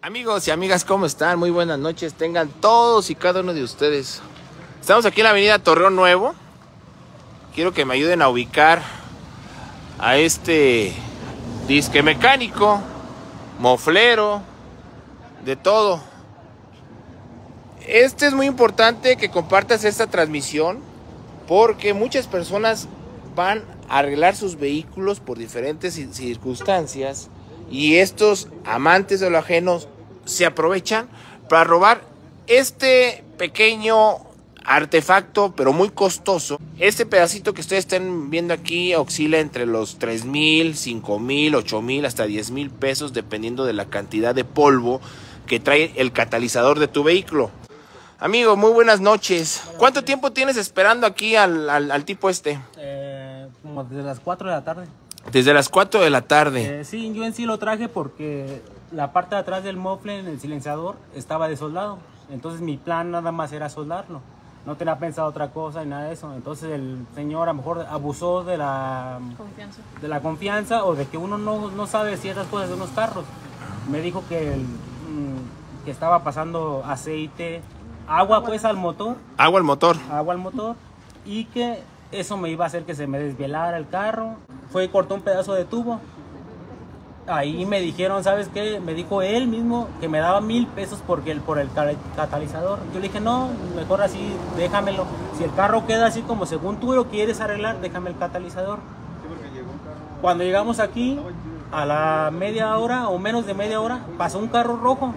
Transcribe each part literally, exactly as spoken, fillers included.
Amigos y amigas, ¿cómo están? Muy buenas noches, tengan todos y cada uno de ustedes. Estamos aquí en la avenida Torreón Nuevo. Quiero que me ayuden a ubicar a este disque mecánico, moflero, de todo. Este es muy importante que compartas esta transmisión porque muchas personas van a arreglar sus vehículos por diferentes circunstancias y estos amantes de lo ajeno se aprovechan para robar este pequeño artefacto, pero muy costoso. Este pedacito que ustedes están viendo aquí oscila entre los tres mil, cinco mil, ocho mil, hasta diez mil pesos, dependiendo de la cantidad de polvo que trae el catalizador de tu vehículo. Amigo, muy buenas noches. ¿Cuánto tiempo tienes esperando aquí al, al, al tipo este? Eh, como desde las cuatro de la tarde. Desde las cuatro de la tarde. Eh, sí, yo en sí lo traje porque la parte de atrás del mofle en el silenciador estaba desoldado. Entonces mi plan nada más era soldarlo. No tenía pensado otra cosa y nada de eso. Entonces el señor a lo mejor abusó de la confianza, de la confianza o de que uno no, no sabe ciertas cosas de unos carros. Me dijo que, el, que estaba pasando aceite, agua pues al motor. Agua al motor. Agua al motor. Y que eso me iba a hacer que se me desvelara el carro. Fue y cortó un pedazo de tubo. Ahí me dijeron, ¿sabes qué? Me dijo él mismo que me daba mil pesos porque el, por el catalizador. Yo le dije, no, mejor así, déjamelo. Si el carro queda así como según tú lo quieres arreglar, déjame el catalizador. Cuando llegamos aquí, a la media hora o menos de media hora, pasó un carro rojo.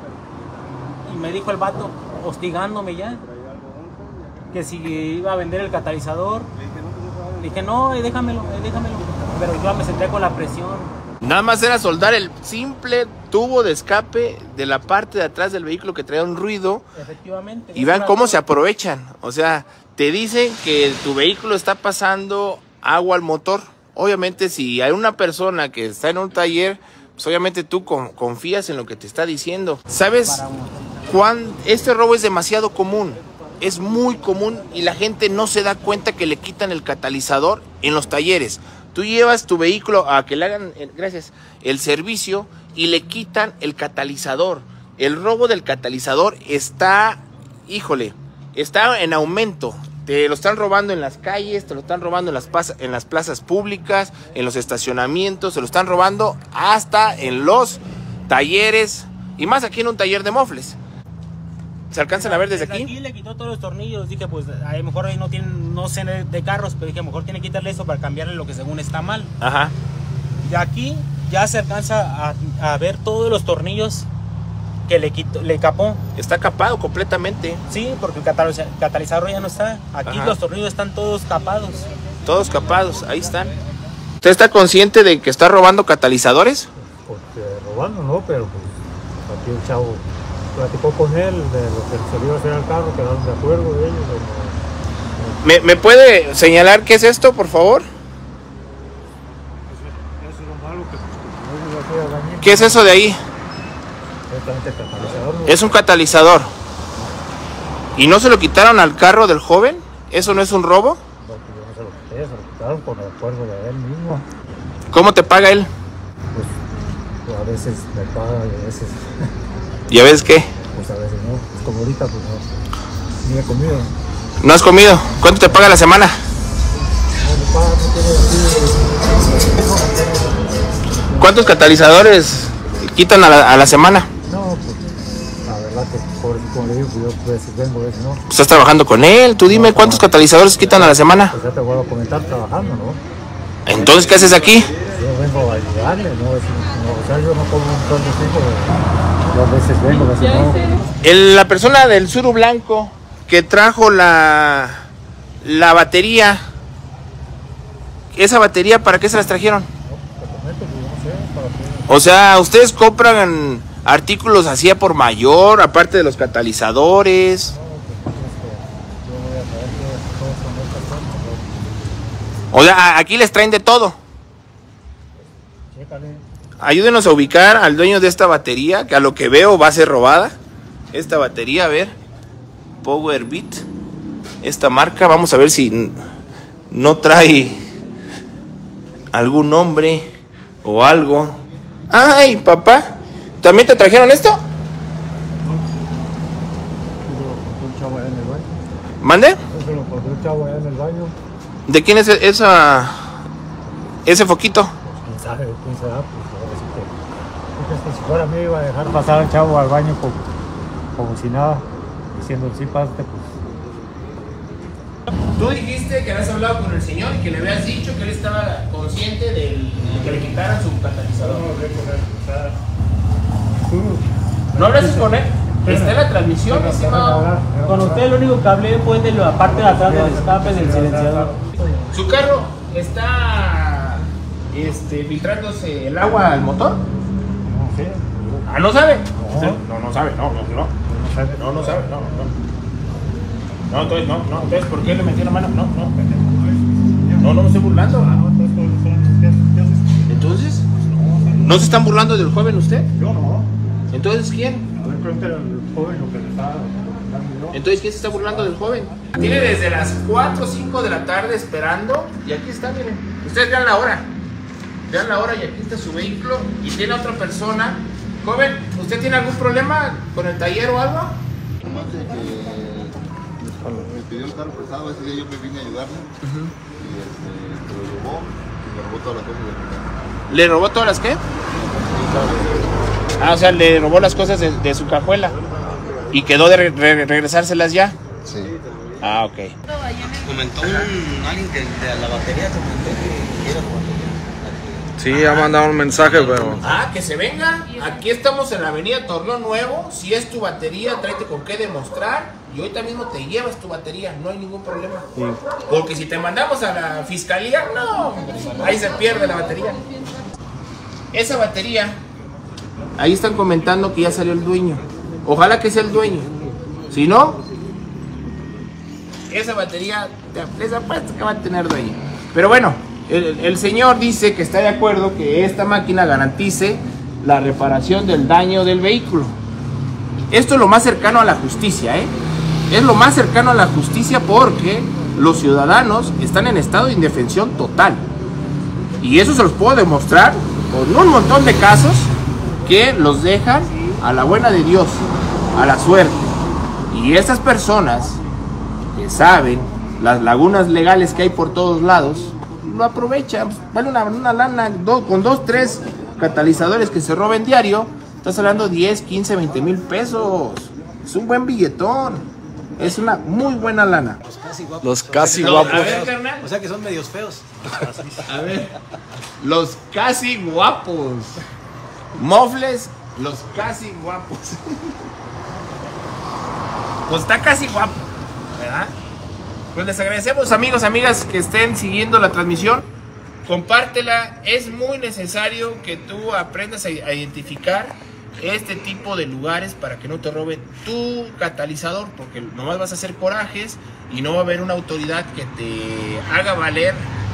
Y me dijo el vato, hostigándome ya, que si iba a vender el catalizador. Le dije, no, eh, déjamelo, eh, déjamelo. Pero yo me senté con la presión. Nada más era soldar el simple tubo de escape de la parte de atrás del vehículo que traía un ruido. Efectivamente. Y vean cómo se aprovechan. O sea, te dicen que tu vehículo está pasando agua al motor. Obviamente, si hay una persona que está en un taller, pues obviamente tú con, confías en lo que te está diciendo. ¿Sabes cuán? Este robo es demasiado común. Es muy común y la gente no se da cuenta que le quitan el catalizador en los talleres. Tú llevas tu vehículo a que le hagan, gracias, el servicio y le quitan el catalizador. El robo del catalizador está, híjole, está en aumento. Te lo están robando en las calles, te lo están robando en las, en las plazas públicas, en los estacionamientos, se lo están robando hasta en los talleres y más aquí en un taller de mofles. ¿Se alcanzan a ver desde, desde aquí? Aquí le quitó todos los tornillos. Dije, pues a lo mejor ahí no tienen, no sé de carros, pero dije, a lo mejor tiene que quitarle eso para cambiarle lo que según está mal. Ajá. Y aquí ya se alcanza a, a ver todos los tornillos que le quitó, le capó. Está capado completamente. Sí, porque el catalizador ya no está. Aquí Ajá. Los tornillos están todos capados. Todos capados, ahí están. ¿Usted está consciente de que está robando catalizadores? Porque robando no, pero pues aquí el chavo platicó con él de lo que se le iba a hacer al carro, quedaron de acuerdo de ellos. De, ¿Me, de... ¿Me puede señalar qué es esto, por favor? Eso, eso es lo malo que, que no iba a hacer daño. ¿Qué es eso de ahí? Exactamente, catalizador. ¿No? Es un catalizador. ¿Y no se lo quitaron al carro del joven? ¿Eso no es un robo? No, pues yo no se lo quité, se lo quitaron con el acuerdo de él mismo. ¿Cómo te paga él? Pues, pues a veces me paga y a veces... ¿Y a veces qué? Pues a veces no, pues como ahorita pues no, ni he comido. ¿No has comido? ¿Cuánto te paga la semana? No me paga, no tiene así. ¿Cuántos catalizadores quitan a la, a la semana? No, pues la verdad que por como le digo, pues yo pues vengo, a veces no. Estás trabajando con él, tú dime no, cuántos catalizadores quitan a la semana. Pues ya te voy a comentar trabajando, ¿no? Entonces, ¿qué haces aquí? Yo vengo a ayudarle, ¿no? Es, no o sea, yo no como un montón de tiempo. Yo a veces vengo, a veces no. El, la persona del suru blanco que trajo la, la batería, ¿esa batería para qué se las trajeron? No, te comento, pues yo no sé, para qué. O sea, ustedes compran artículos así a por mayor, aparte de los catalizadores. No, pues es que yo voy a saber que todos son estas cosas, ¿no? O sea, aquí les traen de todo. Chécale. Ayúdenos a ubicar al dueño de esta batería, que a lo que veo va a ser robada. Esta batería, a ver, Powerbeat, esta marca, vamos a ver si no trae algún nombre o algo. Ay, papá, ¿También te trajeron esto? Un chavo allá en el baño. ¿Mande? Eso lo compró un chavo allá en el baño. ¿De quién es esa, ese foquito? Pues quién sabe, quién sabe, pues ahora sí que. Porque si fuera a mí iba a dejar pasar al chavo al baño como, como si nada, diciendo sí, pásate, pues. Tú dijiste que habías hablado con el señor y que le habías dicho que él estaba consciente del, de que le quitaran su catalizador. No, hablé con él, o sea, tú. ¿No hablaste con él? Está en la transmisión, estimado. Con usted lo único que hablé fue de la parte de atrás del escape del silenciador. ¿Su carro está este, filtrándose el agua al motor? No sé. Ah, ¿no sabe? No. No, no sabe, no, no, no. No sabe. No, no sabe, no, no. No, entonces, no, no, entonces, ¿por qué le metió la mano? No, no, no, no me estoy burlando. Ah, no, entonces, ¿qué haces? Entonces, ¿no se están burlando del joven usted? Yo no. Entonces, ¿quién? A ver, pregúntale al joven lo que le está dando yo. Entonces, ¿quién se está burlando del joven? Tiene desde las cuatro o cinco de la tarde esperando y aquí está, miren. Ustedes vean la hora. Vean la hora y aquí está su vehículo y tiene otra persona. Joven, ¿usted tiene algún problema con el taller o algo? Nomás de que me pidió el carro prestado, ese día yo me vine a ayudarle Uh-huh. y este, se lo llevó y me robó todas las cosas de mi casa. ¿Le robó todas las qué? Ah, o sea, le robó las cosas de, de su cajuela y quedó de re- re- regresárselas ya. Sí. Ah, ok. Comentó un, alguien que de la batería comentó que quiere su batería. Sí, ha mandado un mensaje, pero Ah, que se venga. Aquí estamos en la avenida Torreón Nuevo. Si es tu batería, tráete con qué demostrar. Y ahorita mismo te llevas tu batería. No hay ningún problema. Porque si te mandamos a la fiscalía, no. Ahí se pierde la batería. Esa batería, ahí están comentando que ya salió el dueño. Ojalá que sea el dueño. Si no, esa batería, te- les apuesto que va a tener dueño. Pero bueno, el, el señor dice que está de acuerdo que esta máquina garantice la reparación del daño del vehículo. Esto es lo más cercano a la justicia, ¿eh? Es lo más cercano a la justicia porque los ciudadanos están en estado de indefensión total. Y eso se los puedo demostrar con un montón de casos que los dejan a la buena de Dios, a la suerte. Y esas personas que saben las lagunas legales que hay por todos lados, lo aprovechan. Vale una, una lana, do, con dos, tres catalizadores que se roben diario, estás hablando diez, quince, veinte mil pesos. Es un buen billetón. Es una muy buena lana. los casi No, guapos. a ver, carnal. O sea que son medios feos. A ver, los casi guapos. Mofles, los casi guapos. Pues está casi guapo, ¿verdad? Pues les agradecemos, amigos, amigas, que estén siguiendo la transmisión. Compártela, es muy necesario que tú aprendas a a identificar este tipo de lugares para que no te roben tu catalizador, porque nomás vas a hacer corajes y no va a haber una autoridad que te haga valer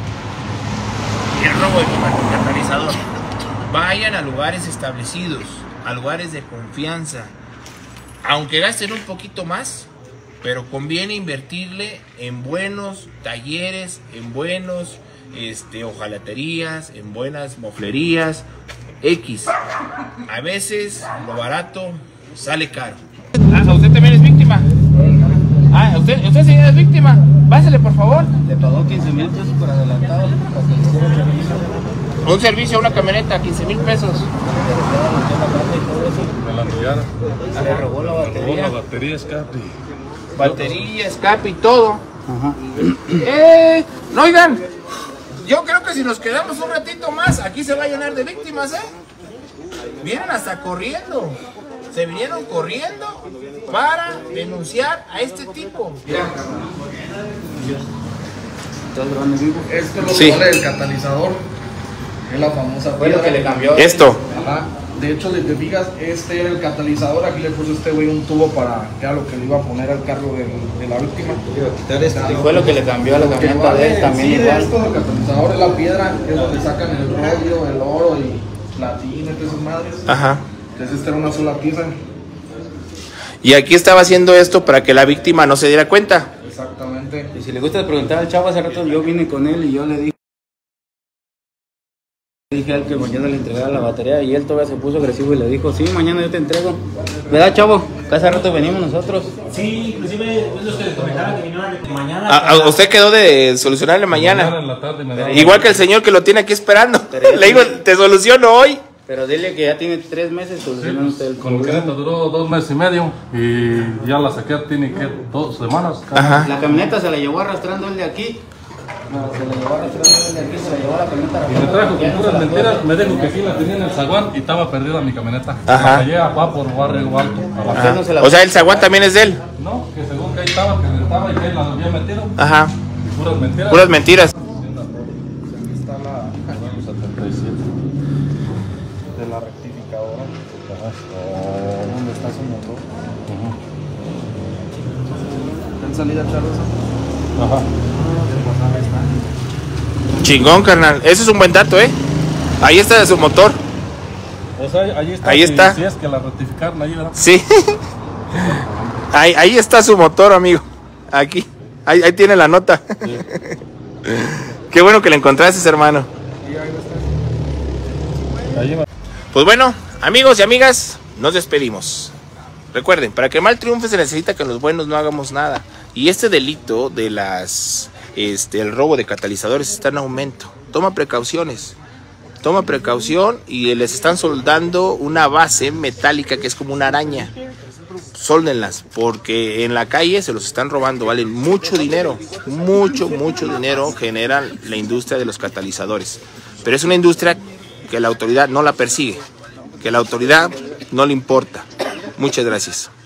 el robo de tu catalizador. Vayan a lugares establecidos, a lugares de confianza, aunque gasten un poquito más, pero conviene invertirle en buenos talleres, en buenos este, hojalaterías, en buenas moflerías, X. A veces lo barato sale caro. Ah, ¿usted también es víctima? Ah, ¿usted, usted sí es víctima? Pásale, por favor. Le pagó quince mil pesos por adelantado para que le hiciera el servicio. Un servicio a una camioneta, quince mil pesos. Me la enviaron. Le robó la batería. batería escape. Batería, escape y todo. Eh, no, oigan, yo creo que si nos quedamos un ratito más, aquí se va a llenar de víctimas, ¿eh? Vienen hasta corriendo. Se vinieron corriendo para denunciar a este tipo. Esto es lo Sí. que vale el catalizador. Es la famosa Fue lo piedra. que le cambió. Esto. Ajá. De hecho, si te fijas, este era el catalizador. Aquí le puso este güey un tubo para que era lo que le iba a poner al carro del- de la víctima. Iba a quitar este. Claro. Fue lo que le cambió a la Lo que camioneta de él vale también sí, de igual. esto, el catalizador es la piedra, es donde sacan el rollo, el oro y platino y todas esas madres. Ajá. Entonces esta era una sola pieza. Y aquí estaba haciendo esto para que la víctima no se diera cuenta. Exactamente. Y si le gusta preguntar al chavo, hace rato yo vine con él y yo le dije. Dije al que mañana le entregara la batería y él todavía se puso agresivo y le dijo, sí, mañana yo te entrego. ¿Verdad, chavo? Cada rato venimos nosotros. Sí, inclusive es los que les comentaba que vinieron mañana. A, a usted quedó de solucionarle mañana. Mañana en la tarde me da- Igual que el señor que lo tiene aquí esperando. Pero- Le digo, te soluciono hoy. Pero dile que ya tiene tres meses solucionando usted el Con el problema. camioneta duró dos meses y medio y ya la saqué, tiene que dos semanas. Ajá. La camioneta se la llevó arrastrando él de aquí. No, se la llevó arrastrando él de aquí, se la llevó la camioneta Y me arrastrando. trajo Ya con no puras se la mentiras, puede. me dijo que aquí la tenía en el zaguán y estaba perdida mi camioneta. Ajá. La callé acá por barrio alto. abajo. Usted no se la O sea, el zaguán también es de él. No, que según que ahí estaba, que estaba y que él la había metido. Ajá. Y puras mentiras. Puras mentiras. Aquí está la setenta y siete De la rectificadora. ¿Dónde está su motor? ¿Está en salida, Charles? Ajá. Chingón, carnal. Ese es un buen dato, ¿eh? Ahí está su motor. O sea, ahí está. Ahí si- está. Si es que la rectificaron ahí, ¿verdad? Sí. Ahí, ahí está su motor, amigo. Aquí. Ahí, ahí tiene la nota. Qué bueno que le encontraste, hermano. Ahí va. Pues bueno, amigos y amigas, nos despedimos. Recuerden, para que el mal triunfe se necesita que los buenos no hagamos nada. Y este delito de las, este, el robo de catalizadores está en aumento. Toma precauciones. Toma precaución y les están soldando una base metálica que es como una araña. Sóldenlas, porque en la calle se los están robando, valen mucho dinero, mucho, mucho dinero generan la industria de los catalizadores. Pero es una industria que la autoridad no la persigue, que la autoridad no le importa. Muchas gracias.